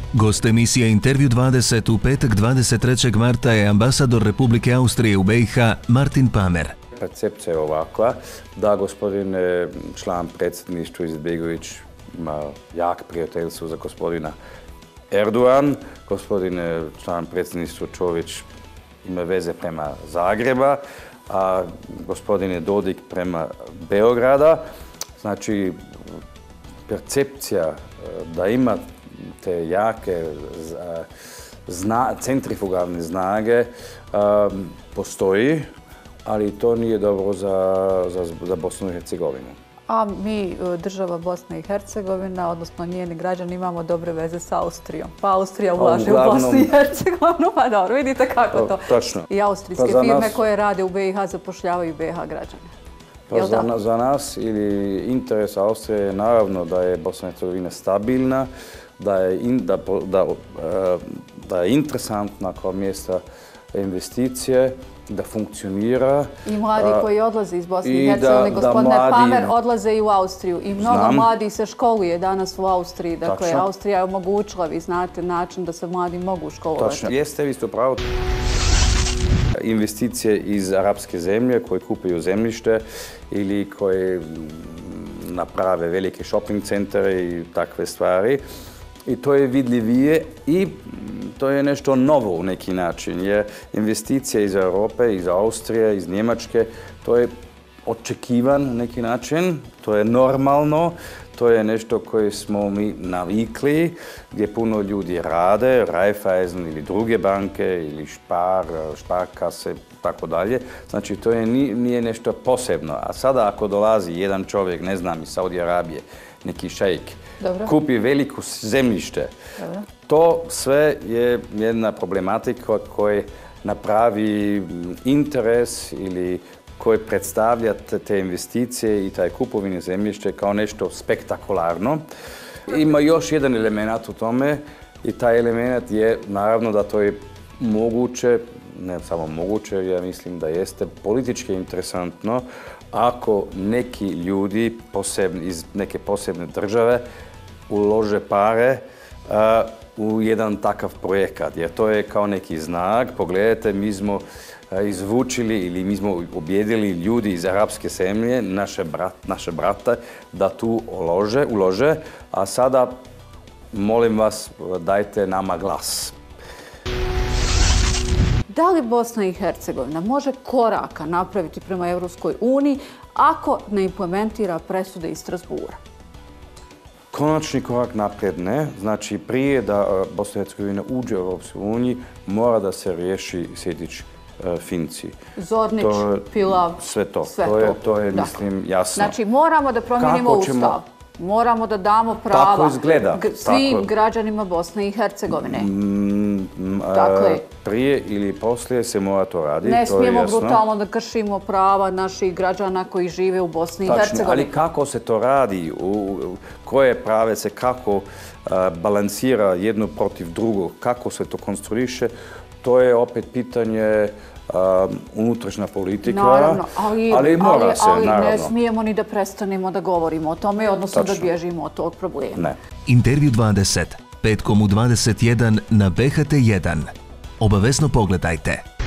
Gost emisije Intervju 20 u petak 23. marta je ambasador Republike Austrije u BiH Martin Pamer. Percepcija je ovakva da gospodin član predsjedništva Izetbegović ima jak prijateljstvo za gospodina Erdogan, gospodin član predsjedništva Čović ima veze prema Zagreba, a gospodin Dodik prema Beograda. Znači, percepcija da ima te jake centrifugalne snage postoji, ali to nije dobro za Bosnu i Hercegovinu. A mi, država Bosna i Hercegovina, odnosno njeni građani, imamo dobre veze s Austrijom. Pa Austrija ulaže u Bosnu i Hercegovinu, pa dobro, vidite kako to. Točno. I austrijske firme koje rade u BiH zapošljavaju BiH građane. Pa za nas ili interes Austrije je naravno da je Bosna i Hercegovina stabilna, da je interesantna kao mjesta investicije, da funkcionira. I mladi koji odlaze iz Bosne i Hercegovine, gospodine Pamer, odlaze i u Austriju. I mnogo mladih se školuje danas u Austriji. Dakle, Austrija je omogućila, vi znate, način da se mladi mogu školovati. Točno. Jeste vi ste upravo. Investicije iz arapske zemlje koje kupuju zemljište ili koje naprave velike shopping centre i takve stvari. I to je vidljivije i to je nešto novo u neki način. Jer investicije iz Europe, iz Austrije, iz Njemačke, to je očekivan na neki način, to je normalno, to je nešto koje smo mi navikli, gdje puno ljudi rade, Raiffeisen ili druge banke ili Sparkasse, tako dalje. Znači, to nije nešto posebno. A sada ako dolazi jedan čovjek, ne znam, iz Saudi Arabije, neki šejk, kupi veliko zemljište, to sve je jedna problematika koja napravi interes ili koje predstavlja te investicije i taj kupovine zemljište kao nešto spektakularno. Ima još jedan element u tome i taj element je naravno da to je moguće, ne samo moguće, ja mislim da jeste politički interesantno ako neki ljudi iz neke posebne države ulože pare u jedan takav projekat. Jer to je kao neki znak. Pogledajte, mi smo izvučili ili mi smo objedili ljudi iz arapske zemlje, naše brate, da tu ulože, a sada molim vas dajte nama glas. Da li Bosna i Hercegovina može koraka napraviti prema Europskoj uniji ako ne implementira presude iz Strasbura? Konačni korak naprijed ne. Znači, prije da Bosna i Hercegovina uđe u Europsku uniju, mora da se riješi Sejdić, Finci. Zornić, Pilav, sve to. To je, mislim, jasno. Znači, moramo da promijenimo Ustav. Moramo da damo prava svim građanima Bosne i Hercegovine. Prije ili poslije se mora to raditi. Ne smijemo brutalno da kršimo prava naših građana koji žive u Bosni i Hercegovini. Ali kako se to radi, koje prave se, kako balansira jedno protiv drugog, kako se to konstruiše, to je opet pitanje unutrašnja politika, ali mora se, naravno. Ali ne smijemo ni da prestanemo da govorimo o tome, odnosno da bježimo od tog problema. Intervju 20, petkom u 21 na BHT1. Obavezno pogledajte.